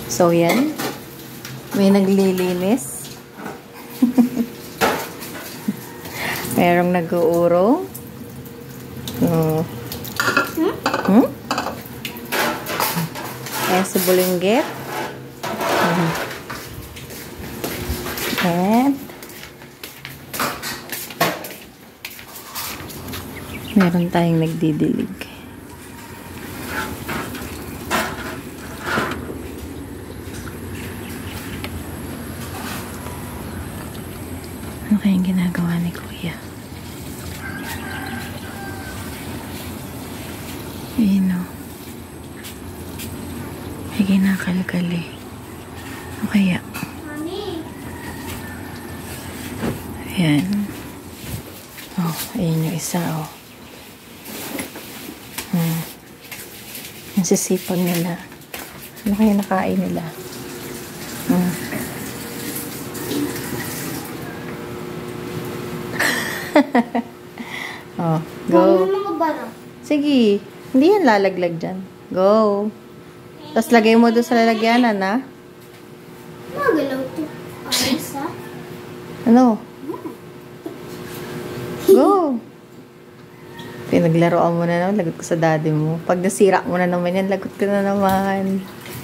So, yan. May naglilinis. Merong nag-uurong. Ayan si Bulinggit. And meron tayong nagdidilig. Ano kayang ginagawa ni Kuya? Ayun o. May kinakalkal eh. Ano kaya? Ayan. Oh, ayun yung isa oh. Ang sisipag nila. Ano kaya nakain nila? Oh, go. Sige. Hindi yan lalaglag dyan. Go. Tapos lagay mo doon sa lalagyanan, ha? Magalaw ito. Ano? Go. Pinaglaroan mo na naman. Lagot ko sa daddy mo. Pag nasira mo na naman yan, lagot ko na naman.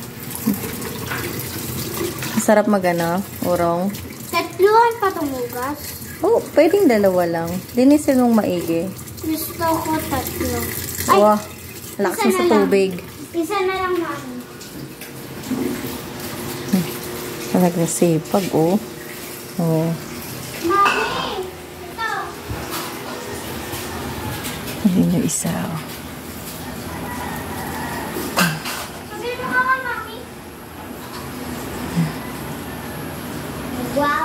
Masarap magano, urong. Tatluhan pa tumugas. Oh, pwedeng dalawa lang. Linisin mong maigi. Gusto ko tatlo. Ay! Wow, lakas mo sa tubig. Isa na lang, mami. Talagang sipag, oh. Oh. Mami! Ito! Ayun yung isa, oh. Sabi mo ka, mami? Wow!